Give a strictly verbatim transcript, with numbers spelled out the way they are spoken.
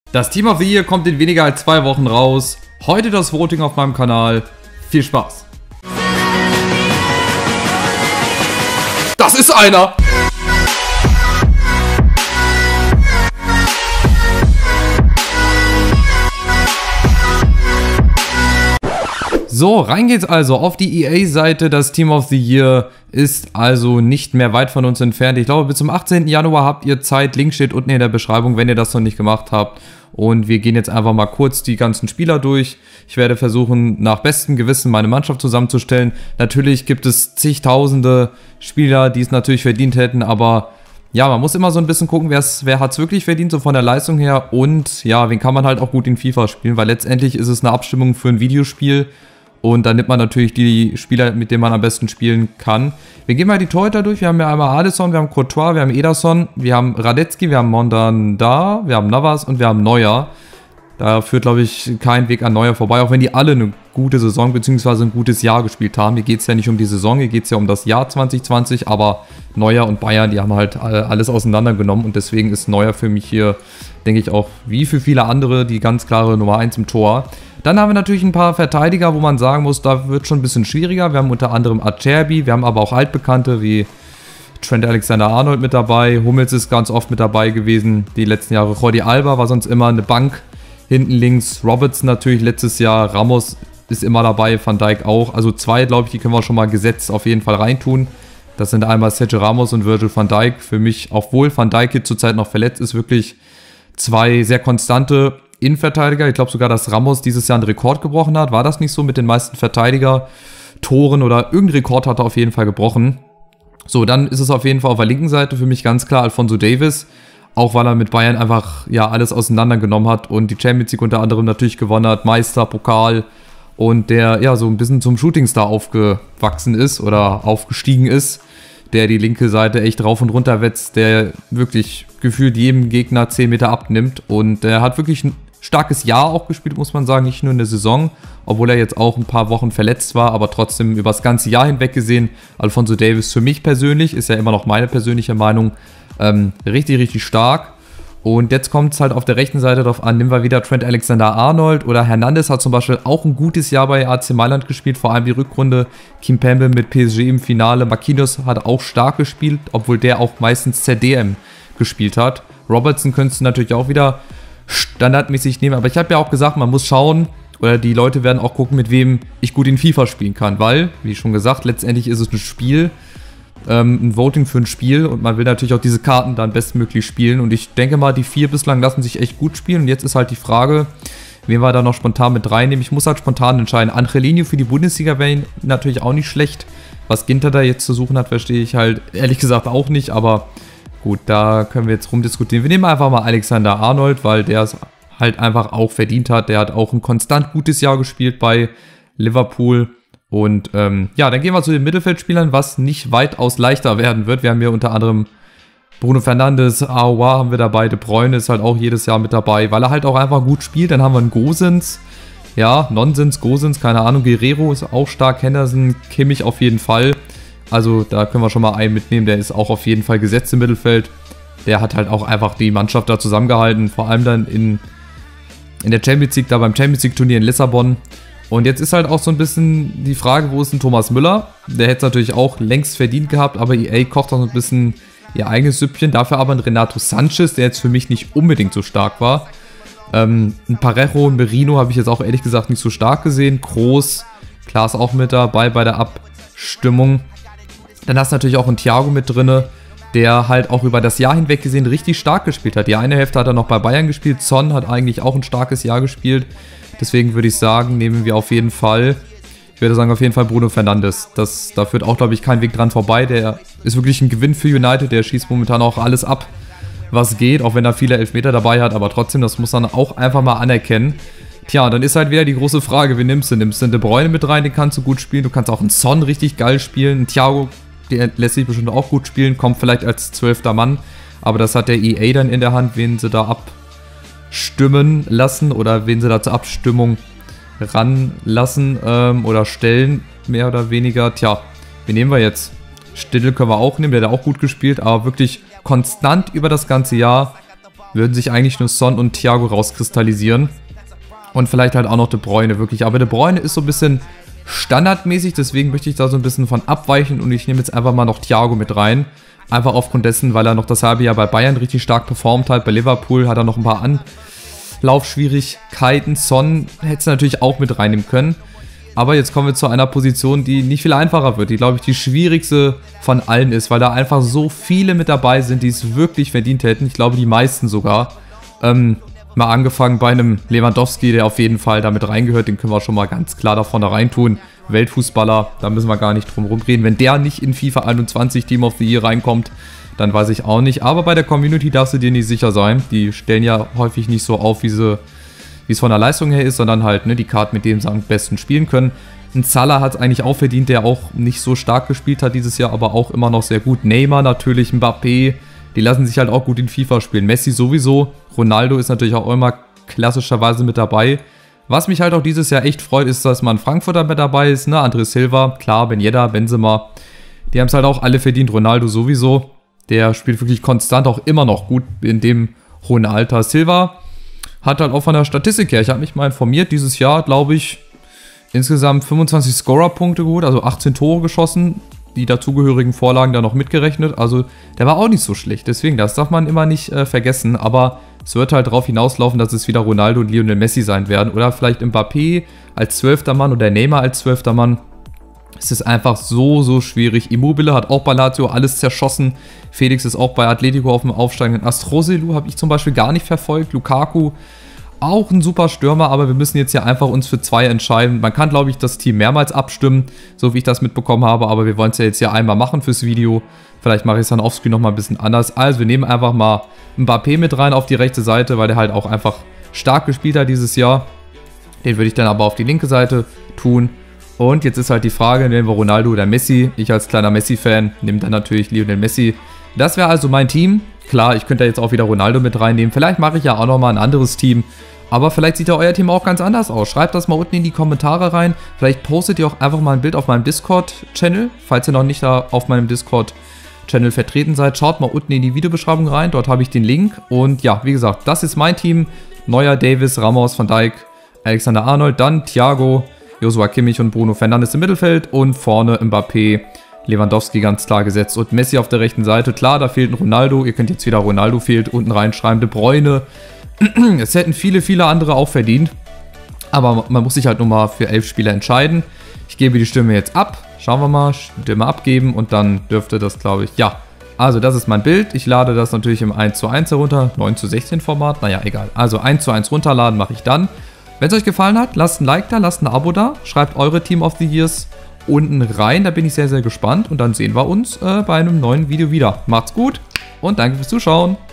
Das Team of the Year kommt in weniger als zwei Wochen raus. Heute das Voting auf meinem Kanal. Viel Spaß! Das ist einer! So, rein geht's also auf die E A-Seite. Das Team of the Year ist also nicht mehr weit von uns entfernt. Ich glaube, bis zum achtzehnten Januar habt ihr Zeit. Link steht unten in der Beschreibung, wenn ihr das noch nicht gemacht habt. Und wir gehen jetzt einfach mal kurz die ganzen Spieler durch. Ich werde versuchen, nach bestem Gewissen meine Mannschaft zusammenzustellen. Natürlich gibt es zigtausende Spieler, die es natürlich verdient hätten, aber ja, man muss immer so ein bisschen gucken, wer hat es wirklich verdient, so von der Leistung her. Und ja, wen kann man halt auch gut in FIFA spielen, weil letztendlich ist es eine Abstimmung für ein Videospiel. Und dann nimmt man natürlich die Spieler, mit denen man am besten spielen kann. Wir gehen mal die Torhüter durch. Wir haben ja einmal Alisson, wir haben Courtois, wir haben Ederson, wir haben Radetzky, wir haben Mondanda, wir haben Navas und wir haben Neuer. Da führt, glaube ich, kein Weg an Neuer vorbei, auch wenn die alle eine gute Saison bzw. ein gutes Jahr gespielt haben. Hier geht es ja nicht um die Saison, hier geht es ja um das Jahr zwanzig zwanzig, aber Neuer und Bayern, die haben halt alles auseinandergenommen und deswegen ist Neuer für mich hier, denke ich, auch wie für viele andere die ganz klare Nummer eins im Tor. Dann haben wir natürlich ein paar Verteidiger, wo man sagen muss, da wird schon ein bisschen schwieriger. Wir haben unter anderem Acerbi, wir haben aber auch Altbekannte wie Trent Alexander-Arnold mit dabei. Hummels ist ganz oft mit dabei gewesen die letzten Jahre. Jordi Alba war sonst immer eine Bank hinten links. Robertson natürlich letztes Jahr. Ramos ist immer dabei, Van Dijk auch. Also zwei, glaube ich, die können wir schon mal gesetzt auf jeden Fall reintun. Das sind einmal Sergio Ramos und Virgil van Dijk. Für mich, obwohl Van Dijk hier zurzeit noch verletzt ist, wirklich zwei sehr konstante Innenverteidiger. Ich glaube sogar, dass Ramos dieses Jahr einen Rekord gebrochen hat. War das nicht so mit den meisten Verteidiger-Toren oder irgendein Rekord hat er auf jeden Fall gebrochen. So, dann ist es auf jeden Fall auf der linken Seite für mich ganz klar Alphonso Davies. Auch weil er mit Bayern einfach ja alles auseinandergenommen hat und die Champions League unter anderem natürlich gewonnen hat. Meister, Pokal und der ja so ein bisschen zum Shootingstar aufgewachsen ist oder aufgestiegen ist. Der die linke Seite echt rauf und runter wetzt, der wirklich gefühlt jedem Gegner zehn Meter abnimmt. Und der hat wirklich ein starkes Jahr auch gespielt, muss man sagen, nicht nur in der Saison, obwohl er jetzt auch ein paar Wochen verletzt war, aber trotzdem über das ganze Jahr hinweg gesehen. Alphonso Davies für mich persönlich, ist ja immer noch meine persönliche Meinung, ähm, richtig, richtig stark. Und jetzt kommt es halt auf der rechten Seite drauf an, nehmen wir wieder Trent Alexander-Arnold oder Hernandez hat zum Beispiel auch ein gutes Jahr bei A C Mailand gespielt, vor allem die Rückrunde. Kimpembe mit P S G im Finale, Marquinhos hat auch stark gespielt, obwohl der auch meistens Z D M gespielt hat. Robertson könntest du natürlich auch wieder standardmäßig nehmen, aber ich habe ja auch gesagt, man muss schauen, oder die Leute werden auch gucken, mit wem ich gut in FIFA spielen kann, weil, wie schon gesagt, letztendlich ist es ein Spiel, ähm, ein Voting für ein Spiel und man will natürlich auch diese Karten dann bestmöglich spielen und ich denke mal, die vier bislang lassen sich echt gut spielen und jetzt ist halt die Frage, wen wir da noch spontan mit reinnehmen. Ich muss halt spontan entscheiden. Angelino für die Bundesliga wäre natürlich auch nicht schlecht. Was Ginter da jetzt zu suchen hat, verstehe ich halt ehrlich gesagt auch nicht, aber gut, da können wir jetzt rumdiskutieren. Wir nehmen einfach mal Alexander-Arnold, weil der es halt einfach auch verdient hat. Der hat auch ein konstant gutes Jahr gespielt bei Liverpool. Und ähm, ja, dann gehen wir zu den Mittelfeldspielern, was nicht weitaus leichter werden wird. Wir haben hier unter anderem Bruno Fernandes, Aouar haben wir dabei, De Bruyne ist halt auch jedes Jahr mit dabei, weil er halt auch einfach gut spielt. Dann haben wir einen Gosens, ja, Nonsens, Gosens, keine Ahnung, Guerrero ist auch stark, Henderson, Kimmich auf jeden Fall. Also da können wir schon mal einen mitnehmen, der ist auch auf jeden Fall gesetzt im Mittelfeld. Der hat halt auch einfach die Mannschaft da zusammengehalten, vor allem dann in, in der Champions League, da beim Champions League Turnier in Lissabon. Und jetzt ist halt auch so ein bisschen die Frage, wo ist denn Thomas Müller? Der hätte es natürlich auch längst verdient gehabt, aber E A kocht auch so ein bisschen ihr eigenes Süppchen. Dafür aber ein Renato Sanchez, der jetzt für mich nicht unbedingt so stark war. Ähm, ein Parejo, ein Merino habe ich jetzt auch ehrlich gesagt nicht so stark gesehen. Kroos, klar ist auch mit dabei bei der Abstimmung. Dann hast du natürlich auch einen Thiago mit drin, der halt auch über das Jahr hinweg gesehen richtig stark gespielt hat. Die eine Hälfte hat er noch bei Bayern gespielt. Son hat eigentlich auch ein starkes Jahr gespielt. Deswegen würde ich sagen, nehmen wir auf jeden Fall, ich würde sagen auf jeden Fall Bruno Fernandes. Das, da führt auch, glaube ich, kein Weg dran vorbei. Der ist wirklich ein Gewinn für United. Der schießt momentan auch alles ab, was geht, auch wenn er viele Elfmeter dabei hat. Aber trotzdem, das muss man auch einfach mal anerkennen. Tja, dann ist halt wieder die große Frage, wen nimmst du? Nimmst du einen De Bruyne mit rein, den kannst du gut spielen. Du kannst auch einen Son richtig geil spielen. Einen Thiago, der lässt sich bestimmt auch gut spielen, kommt vielleicht als zwölfter Mann. Aber das hat der E A dann in der Hand, wen sie da abstimmen lassen oder wen sie da zur Abstimmung ranlassen ähm, oder stellen, mehr oder weniger. Tja, wen nehmen wir jetzt? Stindl können wir auch nehmen, der hat auch gut gespielt, aber wirklich konstant über das ganze Jahr würden sich eigentlich nur Son und Thiago rauskristallisieren. Und vielleicht halt auch noch De Bruyne, wirklich. Aber De Bruyne ist so ein bisschen standardmäßig, deswegen möchte ich da so ein bisschen von abweichen und ich nehme jetzt einfach mal noch Thiago mit rein. Einfach aufgrund dessen, weil er noch das halbe Jahr bei Bayern richtig stark performt hat. Bei Liverpool hat er noch ein paar Anlaufschwierigkeiten. Son hätte es natürlich auch mit reinnehmen können. Aber jetzt kommen wir zu einer Position, die nicht viel einfacher wird, die, glaube ich, die schwierigste von allen ist, weil da einfach so viele mit dabei sind, die es wirklich verdient hätten. Ich glaube, die meisten sogar. Ähm, mal angefangen bei einem Lewandowski, der auf jeden Fall damit reingehört, den können wir schon mal ganz klar da vorne reintun. Weltfußballer, da müssen wir gar nicht drum rumreden. Wenn der nicht in FIFA einundzwanzig Team of the Year reinkommt, dann weiß ich auch nicht. Aber bei der Community darfst du dir nicht sicher sein. Die stellen ja häufig nicht so auf, wie sie... wie es von der Leistung her ist, sondern halt ne, die Karten, mit denen sie am besten spielen können. Ein Salah hat es eigentlich auch verdient, der auch nicht so stark gespielt hat dieses Jahr, aber auch immer noch sehr gut. Neymar natürlich, Mbappé, die lassen sich halt auch gut in FIFA spielen. Messi sowieso, Ronaldo ist natürlich auch immer klassischerweise mit dabei. Was mich halt auch dieses Jahr echt freut, ist, dass man Frankfurter mit dabei ist, ne? André Silva, klar, Ben Yedder, Benzema, die haben es halt auch alle verdient. Ronaldo sowieso, der spielt wirklich konstant auch immer noch gut in dem hohen Alter. Silva hat halt auch von der Statistik her, ich habe mich mal informiert, dieses Jahr, glaube ich, insgesamt fünfundzwanzig Scorer-Punkte geholt, also achtzehn Tore geschossen, die dazugehörigen Vorlagen da noch mitgerechnet, also der war auch nicht so schlecht, deswegen, das darf man immer nicht äh, vergessen, aber es wird halt darauf hinauslaufen, dass es wieder Ronaldo und Lionel Messi sein werden oder vielleicht Mbappé als zwölfter Mann oder Neymar als zwölfter Mann. Es ist einfach so, so schwierig. Immobile hat auch bei Lazio alles zerschossen. Felix ist auch bei Atletico auf dem aufsteigenden Ast. Roselu habe ich zum Beispiel gar nicht verfolgt. Lukaku auch ein super Stürmer, aber wir müssen jetzt ja einfach uns für zwei entscheiden. Man kann, glaube ich, das Team mehrmals abstimmen, so wie ich das mitbekommen habe, aber wir wollen es ja jetzt ja einmal machen fürs Video. Vielleicht mache ich es dann offscreen nochmal ein bisschen anders. Also wir nehmen einfach mal Mbappé mit rein auf die rechte Seite, weil der halt auch einfach stark gespielt hat dieses Jahr. Den würde ich dann aber auf die linke Seite tun. Und jetzt ist halt die Frage, nehmen wir Ronaldo oder Messi? Ich als kleiner Messi-Fan nehme dann natürlich Lionel Messi. Das wäre also mein Team. Klar, ich könnte jetzt auch wieder Ronaldo mit reinnehmen. Vielleicht mache ich ja auch nochmal ein anderes Team. Aber vielleicht sieht ja euer Team auch ganz anders aus. Schreibt das mal unten in die Kommentare rein. Vielleicht postet ihr auch einfach mal ein Bild auf meinem Discord-Channel. Falls ihr noch nicht da auf meinem Discord-Channel vertreten seid, schaut mal unten in die Videobeschreibung rein. Dort habe ich den Link. Und ja, wie gesagt, das ist mein Team. Neuer, Davis, Ramos, Van Dijk, Alexander-Arnold, dann Thiago, Joshua Kimmich und Bruno Fernandes im Mittelfeld und vorne Mbappé, Lewandowski ganz klar gesetzt und Messi auf der rechten Seite. Klar, da fehlt ein Ronaldo. Ihr könnt jetzt wieder Ronaldo fehlt unten reinschreiben. De Bruyne. Es hätten viele, viele andere auch verdient. Aber man muss sich halt nur mal für elf Spieler entscheiden. Ich gebe die Stimme jetzt ab. Schauen wir mal. Stimme abgeben und dann dürfte das, glaube ich, ja. Also das ist mein Bild. Ich lade das natürlich im eins zu eins herunter. neun zu sechzehn Format. Naja, egal. Also eins zu eins runterladen mache ich dann. Wenn es euch gefallen hat, lasst ein Like da, lasst ein Abo da, schreibt eure Team of the Years unten rein, da bin ich sehr, sehr gespannt und dann sehen wir uns äh, bei einem neuen Video wieder. Macht's gut und danke fürs Zuschauen.